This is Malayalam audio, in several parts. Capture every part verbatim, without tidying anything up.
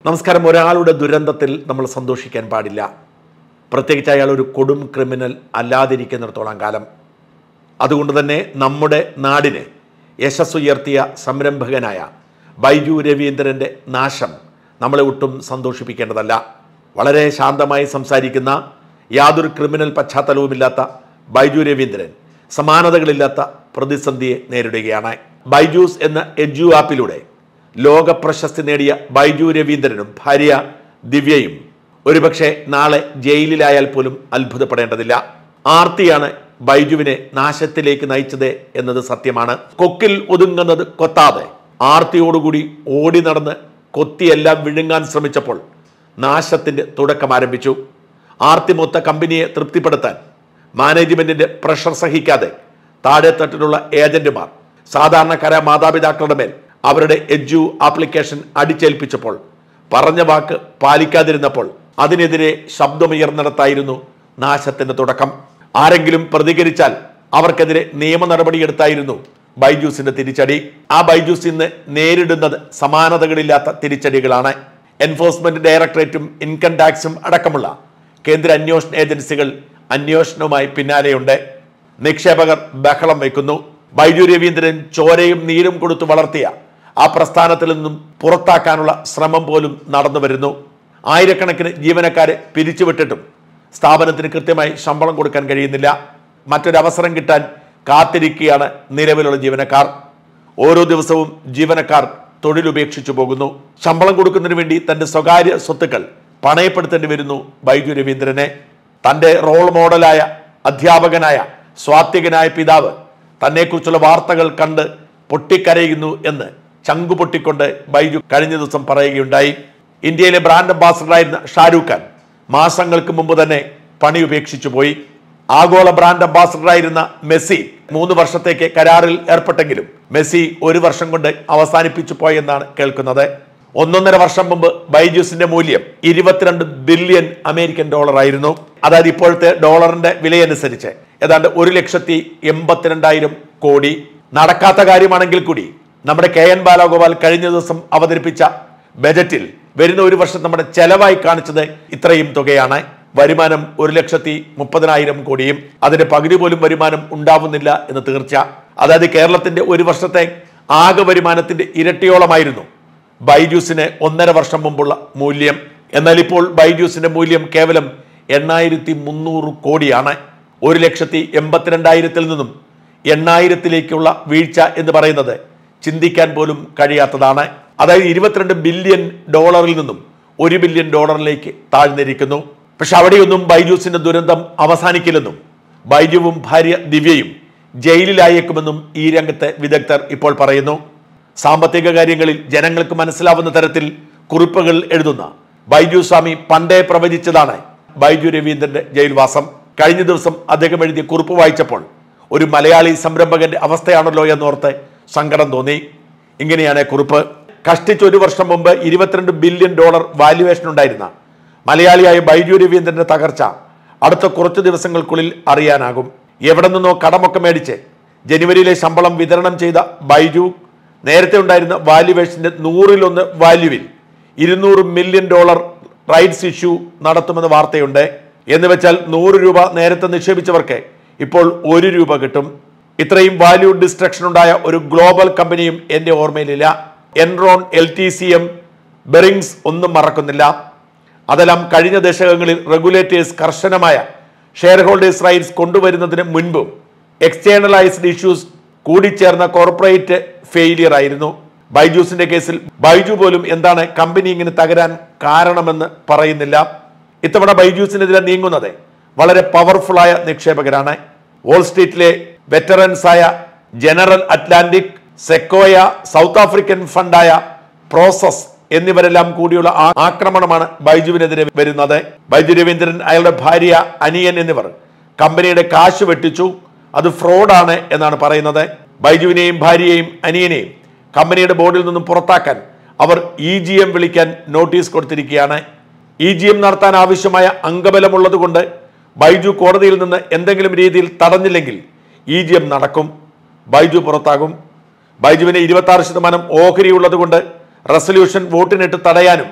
നമസ്കാരം. ഒരാളുടെ ദുരന്തത്തിൽ നമ്മൾ സന്തോഷിക്കാൻ പാടില്ല, പ്രത്യേകിച്ച് അയാൾ ഒരു കൊടും ക്രിമിനൽ അല്ലാതിരിക്കുന്നിടത്തോളം കാലം. അതുകൊണ്ട് തന്നെ നമ്മുടെ നാടിന് യശസ്സുയർത്തിയ സംരംഭകനായ ബൈജു രവീന്ദ്രൻ്റെ നാശം നമ്മളെ ഒട്ടും സന്തോഷിപ്പിക്കേണ്ടതല്ല. വളരെ ശാന്തമായി സംസാരിക്കുന്ന, യാതൊരു ക്രിമിനൽ പശ്ചാത്തലവുമില്ലാത്ത ബൈജു രവീന്ദ്രൻ സമാനതകളില്ലാത്ത പ്രതിസന്ധിയെ നേരിടുകയാണ്. ബൈജൂസ് എന്ന എഡ്യു ആപ്പിലൂടെ ലോക പ്രശസ്തി നേടിയ ബൈജു രവീന്ദ്രനും ഭാര്യ ദിവ്യയും ഒരുപക്ഷെ നാളെ ജയിലിലായാൽ പോലും അത്ഭുതപ്പെടേണ്ടതില്ല. ആർത്തിയാണ് ബൈജുവിനെ നാശത്തിലേക്ക് നയിച്ചത് എന്നത് സത്യമാണ്. കൊക്കിൽ ഒതുങ്ങുന്നത് കൊത്താതെ ആർത്തിയോടുകൂടി ഓടി നടന്ന് കൊത്തിയെല്ലാം വിഴുങ്ങാൻ ശ്രമിച്ചപ്പോൾ നാശത്തിൻ്റെ തുടക്കം ആരംഭിച്ചു. ആർത്തിമൊത്ത കമ്പനിയെ തൃപ്തിപ്പെടുത്താൻ മാനേജ്മെന്റിന്റെ പ്രഷർ സഹിക്കാതെ താഴെത്തട്ടിലുള്ള ഏജന്റുമാർ സാധാരണക്കാരായ മാതാപിതാക്കളുടെ മേൽ അവരുടെ എഡ്യു ആപ്ലിക്കേഷൻ അടിച്ചേൽപ്പിച്ചപ്പോൾ, പറഞ്ഞ വാക്ക് പാലിക്കാതിരുന്നപ്പോൾ അതിനെതിരെ ശബ്ദമുയർന്നിടത്തായിരുന്നു നാശത്തിന്റെ തുടക്കം. ആരെങ്കിലും പ്രതികരിച്ചാൽ അവർക്കെതിരെ നിയമ നടപടിയെടുത്തായിരുന്നു ബൈജൂസിന്റെ തിരിച്ചടി. ആ ബൈജൂസ് ഇന്ന് നേരിടുന്നത് സമാനതകളില്ലാത്ത തിരിച്ചടികളാണ്. എൻഫോഴ്സ്മെന്റ് ഡയറക്ടറേറ്റും ഇൻകം ടാക്സും അടക്കമുള്ള കേന്ദ്ര അന്വേഷണ ഏജൻസികൾ അന്വേഷണവുമായി പിന്നാലെയുണ്ട്. നിക്ഷേപകർ ബഹളം വയ്ക്കുന്നു. ബൈജു രവീന്ദ്രൻ ചോരയും നീരും കൊടുത്തു വളർത്തിയ ആ പ്രസ്ഥാനത്തിൽ നിന്നും പുറത്താക്കാനുള്ള ശ്രമം പോലും നടന്നു വരുന്നു. ആയിരക്കണക്കിന് ജീവനക്കാരെ പിരിച്ചുവിട്ടിട്ടും സ്ഥാപനത്തിന് കൃത്യമായി ശമ്പളം കൊടുക്കാൻ കഴിയുന്നില്ല. മറ്റൊരവസരം കിട്ടാൻ കാത്തിരിക്കുകയാണ് നിലവിലുള്ള ജീവനക്കാർ. ഓരോ ദിവസവും ജീവനക്കാർ തൊഴിലുപേക്ഷിച്ചു പോകുന്നു. ശമ്പളം കൊടുക്കുന്നതിന് വേണ്ടി തന്റെ സ്വകാര്യ സ്വത്തുക്കൾ പണയപ്പെടുത്തേണ്ടി വരുന്നു ബൈജു രവീന്ദ്രനെ. തൻ്റെ റോൾ മോഡലായ അധ്യാപകനായ സ്വാത്വികനായ പിതാവ് തന്നെക്കുറിച്ചുള്ള വാർത്തകൾ കണ്ട് പൊട്ടിക്കരയുന്നു എന്ന് ചങ്കു പൊട്ടിക്കൊണ്ട് ബൈജു കഴിഞ്ഞ ദിവസം പറയുകയുണ്ടായി. ഇന്ത്യയിലെ ബ്രാൻഡ് അംബാസഡറായിരുന്ന ഷാരൂഖ് ഖാൻ മാസങ്ങൾക്ക് മുമ്പ് തന്നെ പണി ഉപേക്ഷിച്ചു പോയി. ആഗോള ബ്രാൻഡ് അംബാസഡറായിരുന്ന മെസ്സി മൂന്ന് വർഷത്തേക്ക് കരാറിൽ ഏർപ്പെട്ടെങ്കിലും മെസ്സി ഒരു വർഷം കൊണ്ട് അവസാനിപ്പിച്ചു പോയെന്നാണ് കേൾക്കുന്നത്. ഒന്നൊന്നര വർഷം മുമ്പ് ബൈജൂസിന്റെ മൂല്യം ഇരുപത്തിരണ്ട് ബില്യൺ അമേരിക്കൻ ഡോളർ ആയിരുന്നു. അതായത് ഇപ്പോഴത്തെ ഡോളറിന്റെ വിലയനുസരിച്ച് ഏതാണ്ട് ഒരു ലക്ഷത്തി എൺപത്തിരണ്ടായിരം കോടി. നടക്കാത്ത കാര്യമാണെങ്കിൽ കൂടി നമ്മുടെ കെ എൻ ബാലഗോപാൽ കഴിഞ്ഞ ദിവസം അവതരിപ്പിച്ച ബജറ്റിൽ വരുന്ന ഒരു വർഷം നമ്മുടെ ചെലവായി കാണിച്ചത് ഇത്രയും തുകയാണ്. വരുമാനം ഒരു ലക്ഷത്തി മുപ്പതിനായിരം കോടിയും. അതിന്റെ പകുതി പോലും വരുമാനം ഉണ്ടാവുന്നില്ല എന്ന് തീർച്ച. അതായത് കേരളത്തിന്റെ ഒരു വർഷത്തെ ആകെ വരുമാനത്തിന്റെ ഇരട്ടിയോളമായിരുന്നു ബൈജൂസിന് ഒന്നര വർഷം മുമ്പുള്ള മൂല്യം. എന്നാൽ ഇപ്പോൾ ബൈജൂസിന്റെ മൂല്യം കേവലം എണ്ണായിരത്തി മുന്നൂറ് കോടിയാണ്. ഒരു ലക്ഷത്തി എൺപത്തിരണ്ടായിരത്തിൽ നിന്നും എണ്ണായിരത്തിലേക്കുള്ള വീഴ്ച എന്ന് പറയുന്നത് ചിന്തിക്കാൻ പോലും കഴിയാത്തതാണ്. അതായത് ഇരുപത്തിരണ്ട് ബില്യൺ ഡോളറിൽ നിന്നും ഒരു ബില്യൺ ഡോളറിലേക്ക് താഴ്ന്നിരിക്കുന്നു. പക്ഷെ അവിടെയൊന്നും ബൈജൂസിന്റെ ദുരന്തം അവസാനിക്കില്ലെന്നും ബൈജുവും ഭാര്യ ദിവ്യയും ജയിലിലായേക്കുമെന്നും ഈ രംഗത്തെ വിദഗ്ധർ ഇപ്പോൾ പറയുന്നു. സാമ്പത്തിക കാര്യങ്ങളിൽ ജനങ്ങൾക്ക് മനസ്സിലാവുന്ന തരത്തിൽ കുറിപ്പുകൾ എഴുതുന്ന ബൈജു സ്വാമി പണ്ടേ പ്രവചിച്ചതാണ് ബൈജു രവീന്ദ്രന്റെ ജയിൽവാസം. കഴിഞ്ഞ ദിവസം അദ്ദേഹം എഴുതിയ കുറിപ്പ് വായിച്ചപ്പോൾ ഒരു മലയാളി സംരംഭകന്റെ അവസ്ഥയാണല്ലോ എന്നോർത്ത് സങ്കടം തോന്നി. ഇങ്ങനെയാണ് കുറിപ്പ്. കഷ്ടിച്ച് ഒരു വർഷം മുമ്പ് ഇരുപത്തിരണ്ട് ബില്യൺ ഡോളർ വാല്യുവേഷൻ ഉണ്ടായിരുന്ന മലയാളിയായ ബൈജു രവീന്ദ്രന്റെ തകർച്ച അടുത്ത കുറച്ചു ദിവസങ്ങൾക്കുള്ളിൽ അറിയാനാകും. എവിടെ നിന്നോ കടമൊക്കെ മേടിച്ച് ജനുവരിയിലെ ശമ്പളം വിതരണം ചെയ്ത ബൈജു നേരത്തെ ഉണ്ടായിരുന്ന വാല്യുവേഷന്റെ നൂറിലൊന്ന് വാല്യുവിൽ ഇരുന്നൂറ് മില്യൺ ഡോളർ റൈറ്റ്സ് ഇഷ്യൂ നടത്തുമെന്ന് വാർത്തയുണ്ട്. എന്ന് വെച്ചാൽ നൂറ് രൂപ നേരത്തെ നിക്ഷേപിച്ചവർക്ക് ഇപ്പോൾ ഒരു രൂപ കിട്ടും. ഇത്രയും വാല്യൂ ഡിസ്ട്രക്ഷൻ ഉണ്ടായ ഒരു ഗ്ലോബൽ കമ്പനിയും എൻ്റെ ഓർമ്മയിലില്ല. Enron, L T C M, Barings ഒന്നും മറക്കുന്നില്ല. അതെല്ലാം കഴിഞ്ഞ ദശകങ്ങളിൽ റെഗുലേറ്റേഴ്സ് കർശനമായ ഷെയർ ഹോൾഡേഴ്സ് റൈറ്റ്സ് കൊണ്ടുവരുന്നതിന് മുൻപും എക്സ്റ്റേണലൈസ്ഡ് ഇഷ്യൂസ് കൂടിച്ചേർന്ന കോർപ്പറേറ്റ് ഫെയിലിയർ ആയിരുന്നു. ബൈജൂസിന്റെ കേസിൽ ബൈജു പോലും എന്താണ് കമ്പനി ഇങ്ങനെ തകരാൻ കാരണമെന്ന് പറയുന്നില്ല. ഇത്തവണ ബൈജൂസിനെതിരെ നീങ്ങുന്നത് വളരെ പവർഫുള്ളായ നിക്ഷേപകരാണ്. വാൾസ്ട്രീറ്റിലെ വെറ്ററൻസായ General Atlantic, Sequoia, South African ഫണ്ടായ പ്രോസസ് എന്നിവരെല്ലാം കൂടിയുള്ള ആക്രമണമാണ് ബൈജുവിനെതിരെ വരുന്നത്. ബൈജു രവീന്ദ്രൻ, അയാളുടെ ഭാര്യ, അനിയൻ എന്നിവർ കമ്പനിയുടെ കാശ് വെട്ടിച്ചു, അത് ഫ്രോഡാണ് എന്നാണ് പറയുന്നത്. ബൈജുവിനെയും ഭാര്യയെയും അനിയനെയും കമ്പനിയുടെ ബോർഡിൽ നിന്നും പുറത്താക്കാൻ അവർ ഇ ജി എം വിളിക്കാൻ നോട്ടീസ് കൊടുത്തിരിക്കുകയാണ്. ഇ ജി എം നടത്താൻ ആവശ്യമായ അംഗബലമുള്ളത് കൊണ്ട് ബൈജു കോടതിയിൽ നിന്ന് എന്തെങ്കിലും രീതിയിൽ തടഞ്ഞില്ലെങ്കിൽ ഇ ജി എം നടക്കും, ബൈജു പുറത്താകും. ബൈജുവിന് ഇരുപത്തി ആറ് ശതമാനം ഓഹരി ഉള്ളത് കൊണ്ട് റെസൊല്യൂഷൻ വോട്ടിനിട്ട് തടയാനും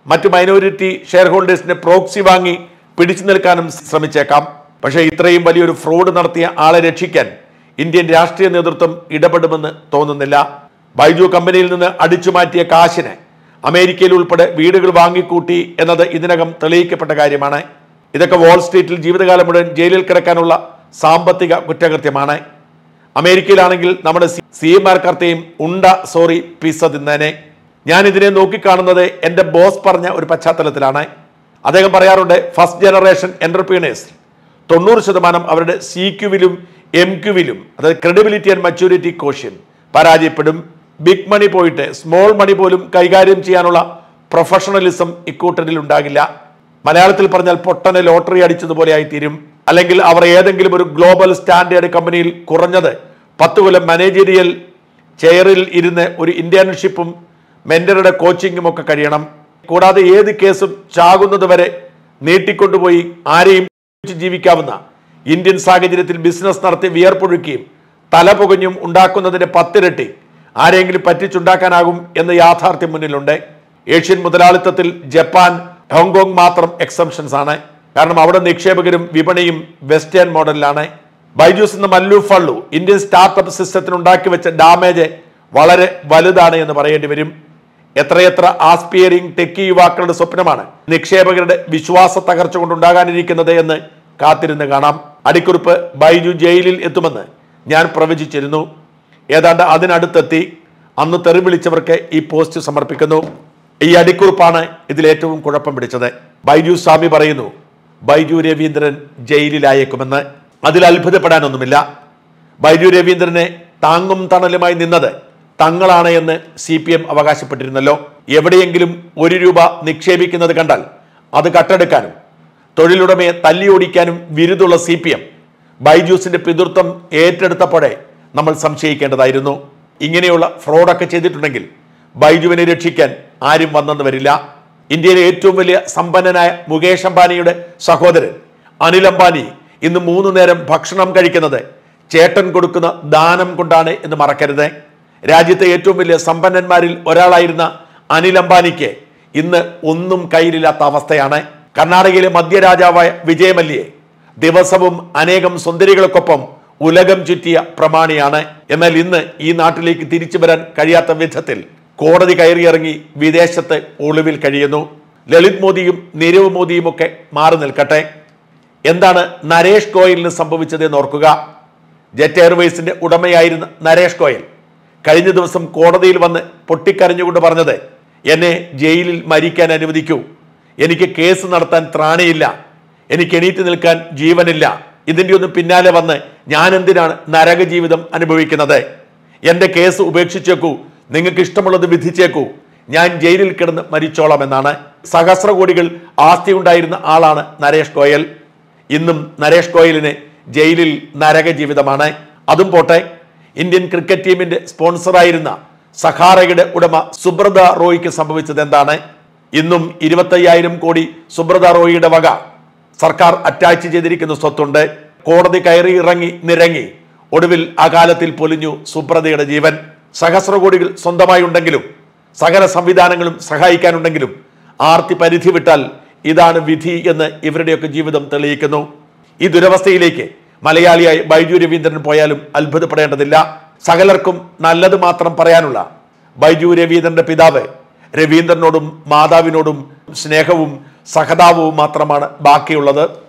മറ്റു മൈനോറിറ്റി ഷെയർ ഹോൾഡേഴ്സിന്റെ പ്രോക്സി വാങ്ങി പിടിച്ചു നിൽക്കാനും ശ്രമിച്ചേക്കാം. പക്ഷേ ഇത്രയും വലിയൊരു ഫ്രോഡ് നടത്തിയ ആളെ രക്ഷിക്കാൻ ഇന്ത്യൻ രാഷ്ട്രീയ നേതൃത്വം ഇടപെടുമെന്ന് തോന്നുന്നില്ല. ബൈജു കമ്പനിയിൽ നിന്ന് അടിച്ചു മാറ്റിയ കാശിന് അമേരിക്കയിൽ ഉൾപ്പെടെ വീടുകൾ വാങ്ങിക്കൂട്ടി എന്നത് ഇതിനകം തെളിയിക്കപ്പെട്ട കാര്യമാണ്. ഇതൊക്കെ വാൾസ്ട്രീറ്റിൽ ജീവിതകാലം മുഴുവൻ ജയിലിൽ കിടക്കാനുള്ള സാമ്പത്തിക കുറ്റകൃത്യമാണ്. അമേരിക്കയിലാണെങ്കിൽ നമ്മുടെ സി എമാർക്കർത്തേയും ഉണ്ട സോറി പിസ തിന്നേനെ. ഞാൻ ഇതിനെ നോക്കിക്കാണുന്നത് എൻ്റെ ബോസ് പറഞ്ഞ ഒരു പശ്ചാത്തലത്തിലാണ്. അദ്ദേഹം പറയാറുണ്ട്, ഫസ്റ്റ് ജനറേഷൻ എന്റർപ്രീനേഴ്സ് തൊണ്ണൂറ് ശതമാനം അവരുടെ സി ക്യുവിലും എം ക്യുവിലും, അതായത് ക്രെഡിബിലിറ്റി ആൻഡ് മച്യൂരിറ്റി കോഷ്യൻ പരാജയപ്പെടും. ബിഗ് മണി പോയിട്ട് സ്മോൾ മണി പോലും കൈകാര്യം ചെയ്യാനുള്ള പ്രൊഫഷണലിസം ഇക്കൂട്ടരിൽ ഉണ്ടാകില്ല. മലയാളത്തിൽ പറഞ്ഞാൽ പൊട്ടനെ ലോട്ടറി അടിച്ചതുപോലെ ആയിത്തീരും. അല്ലെങ്കിൽ അവർ ഏതെങ്കിലും ഒരു ഗ്ലോബൽ സ്റ്റാൻഡേർഡ് കമ്പനിയിൽ കുറഞ്ഞത് പത്ത് കൊല്ലം മാനേജീരിയൽ ചെയറിൽ ഇരുന്ന് ഒരു ഇന്റേൺഷിപ്പും മെന്ററുടെ കോച്ചിങ്ങും ഒക്കെ കഴിയണം. കൂടാതെ ഏത് കേസും ചാകുന്നത് വരെ നീട്ടിക്കൊണ്ടുപോയി ആരെയും ജീവിക്കാവുന്ന ഇന്ത്യൻ സാഹചര്യത്തിൽ ബിസിനസ് നടത്തി വിയർപ്പൊഴുക്കിയും തല പുകഞ്ഞും ഉണ്ടാക്കുന്നതിന്റെ പത്തിരട്ടി ആരെങ്കിലും പറ്റിച്ചുണ്ടാക്കാനാകും എന്ന യാഥാർത്ഥ്യം മുന്നിലുണ്ട്. ഏഷ്യൻ മുതലാളിത്തത്തിൽ ജപ്പാൻ, ഹോങ്കോങ് മാത്രം എക്സംഷൻസ് ആണ്. കാരണം അവിടെ നിക്ഷേപകരും വിപണിയും വെസ്റ്റേൺ മോഡലിലാണ്. ബൈജൂസ് എന്ന മല്ലു ഫള്ളു ഇന്ത്യൻ സ്റ്റാർട്ടപ്പ് സിസ്റ്റത്തിന് ഉണ്ടാക്കി വെച്ച ഡാമേജ് വളരെ വലുതാണ് എന്ന് പറയേണ്ടി വരും. എത്രയെത്ര ആസ്പിയറിംഗ് ടെക്കി യുവാക്കളുടെ സ്വപ്നമാണ് നിക്ഷേപകരുടെ വിശ്വാസ തകർച്ച കൊണ്ടുണ്ടാകാനിരിക്കുന്നത് എന്ന് കാത്തിരുന്ന് കാണാം. അടിക്കുറിപ്പ് ബൈജു ജയിലിൽ എത്തുമെന്ന് ഞാൻ പ്രവചിച്ചിരുന്നു. ഏതാണ്ട് അതിനടുത്തെത്തി. അന്ന് തെറി വിളിച്ചവർക്ക് ഈ പോസ്റ്റ് സമർപ്പിക്കുന്നു. ഈ അടിക്കുറിപ്പാണ് ഇതിൽ ഏറ്റവും കുഴപ്പം പിടിച്ചത്. ബൈജു സ്വാമി പറയുന്നു ബൈജു രവീന്ദ്രൻ ജയിലിലായേക്കുമെന്ന്. അതിൽ അത്ഭുതപ്പെടാനൊന്നുമില്ല. ബൈജു രവീന്ദ്രനെ താങ്ങും തണലുമായി നിന്നത് തങ്ങളാണ് എന്ന് സി പി എം അവകാശപ്പെട്ടിരുന്നല്ലോ. എവിടെയെങ്കിലും ഒരു രൂപ നിക്ഷേപിക്കുന്നത് കണ്ടാൽ അത് കട്ടെടുക്കാനും തൊഴിലുടമയെ തല്ലിയോടിക്കാനും വിരുദ്ധുള്ള സി പി എം ബൈജൂസിന്റെ പിതൃത്വം ഏറ്റെടുത്തപ്പോഴേ നമ്മൾ സംശയിക്കേണ്ടതായിരുന്നു. ഇങ്ങനെയുള്ള ഫ്രോഡൊക്കെ ചെയ്തിട്ടുണ്ടെങ്കിൽ ബൈജുവിനെ രക്ഷിക്കാൻ ആരും വന്നെന്ന് വരില്ല. ഇന്ത്യയിലെ ഏറ്റവും വലിയ സമ്പന്നനായ മുകേഷ് അംബാനിയുടെ സഹോദരൻ അനിൽ അംബാനി ഇന്ന് മൂന്നു നേരം ഭക്ഷണം കഴിക്കുന്നത് ചേട്ടൻ കൊടുക്കുന്ന ദാനം കൊണ്ടാണ് എന്ന് മറക്കരുത്. രാജ്യത്തെ ഏറ്റവും വലിയ സമ്പന്നന്മാരിൽ ഒരാളായിരുന്ന അനിൽ അംബാനിക്ക് ഇന്ന് ഒന്നും കയ്യിലില്ലാത്ത അവസ്ഥയാണ്. കർണാടകയിലെ മധ്യരാജാവായ വിജയമല്യയെ ദിവസവും അനേകം സുന്ദരികൾക്കൊപ്പം ഉലകം ചുറ്റിയ പ്രമാണിയാണ്. എന്നാൽ ഇന്ന് ഈ നാട്ടിലേക്ക് തിരിച്ചു വരാൻ കഴിയാത്ത വിധത്തിൽ കോടതി കയറിയിറങ്ങി വിദേശത്ത് ഒളിവിൽ കഴിയുന്നു. ലളിത് മോദിയും നീരവ് മോദിയും ഒക്കെ മാറി നിൽക്കട്ടെ. എന്താണ് നരേഷ് ഗോയലിന് സംഭവിച്ചതെന്ന് ഓർക്കുക. ജെറ്റ് എയർവേസിന്റെ ഉടമയായിരുന്ന നരേഷ് ഗോയൽ കഴിഞ്ഞ ദിവസം കോടതിയിൽ വന്ന് പൊട്ടിക്കരഞ്ഞുകൊണ്ട് പറഞ്ഞത്, എന്നെ ജയിലിൽ മരിക്കാൻ അനുവദിക്കൂ, എനിക്ക് കേസ് നടത്താൻ ത്രാണിയില്ല, എനിക്ക് എണീറ്റ് നിൽക്കാൻ ജീവനില്ല, ഇതിൻ്റെ ഒന്നും പിന്നാലെ വന്ന് ഞാൻ എന്തിനാണ് നരക ജീവിതം അനുഭവിക്കുന്നത്, എൻ്റെ കേസ് ഉപേക്ഷിച്ചേക്കൂ, നിങ്ങൾക്ക് ഇഷ്ടമുള്ളത് വിധിച്ചേക്കൂ, ഞാൻ ജയിലിൽ കിടന്ന് മരിച്ചോളാം എന്നാണ്. സഹസ്ര കോടികൾ ആസ്തി ഉണ്ടായിരുന്ന ആളാണ് നരേഷ് ഗോയൽ. ഇന്നും നരേഷ് ഗോയലിന് ജയിലിൽ നരക ജീവിതമാണ്. അതും പോട്ടെ, ഇന്ത്യൻ ക്രിക്കറ്റ് ടീമിന്റെ സ്പോൺസറായിരുന്ന സഹാറയുടെ ഉടമ സുബ്രത റോയിക്ക് സംഭവിച്ചത് എന്താണ്? ഇന്നും ഇരുപത്തയ്യായിരം കോടി സുബ്രത റോയിയുടെ വക സർക്കാർ അറ്റാച്ച് ചെയ്തിരിക്കുന്ന സ്വത്തുണ്ട്. കോടതി കയറി ഇറങ്ങി നിരങ്ങി ഒടുവിൽ അകാലത്തിൽ പൊലിഞ്ഞു സുബ്രതയുടെ ജീവൻ. സഹസ്ര കോടികൾ സ്വന്തമായി ഉണ്ടെങ്കിലും സകല സംവിധാനങ്ങളും സഹായിക്കാനുണ്ടെങ്കിലും ആർത്തി പരിധി വിട്ടാൽ ഇതാണ് വിധി എന്ന് ഇവരുടെയൊക്കെ ജീവിതം തെളിയിക്കുന്നു. ഈ ദുരവസ്ഥയിലേക്ക് മലയാളിയായി ബൈജു രവീന്ദ്രൻ പോയാലും അത്ഭുതപ്പെടേണ്ടതില്ല. സകലർക്കും നല്ലത് മാത്രം പറയാനുള്ള ബൈജു രവീന്ദ്രന്റെ പിതാവ് രവീന്ദ്രനോടും മാതാവിനോടും സ്നേഹവും സഹതാപവും മാത്രമാണ് ബാക്കിയുള്ളത്.